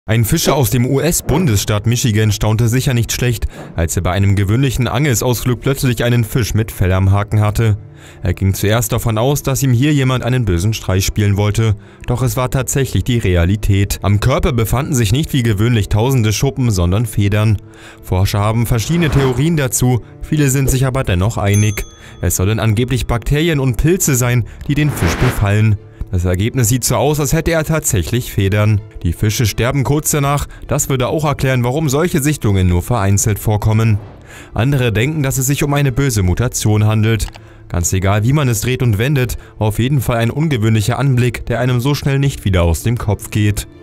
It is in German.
Ein Fischer aus dem US-Bundesstaat Michigan staunte sicher nicht schlecht, als er bei einem gewöhnlichen Angelsausflug plötzlich einen Fisch mit Fell am Haken hatte. Er ging zuerst davon aus, dass ihm hier jemand einen bösen Streich spielen wollte, doch es war tatsächlich die Realität. Am Körper befanden sich nicht wie gewöhnlich tausende Schuppen, sondern Federn. Forscher haben verschiedene Theorien dazu, viele sind sich aber dennoch einig. Es sollen angeblich Bakterien und Pilze sein, die den Fisch befallen. Das Ergebnis sieht so aus, als hätte er tatsächlich Federn. Die Fische sterben kurz danach, das würde auch erklären, warum solche Sichtungen nur vereinzelt vorkommen. Andere denken, dass es sich um eine böse Mutation handelt. Ganz egal, wie man es dreht und wendet, auf jeden Fall ein ungewöhnlicher Anblick, der einem so schnell nicht wieder aus dem Kopf geht.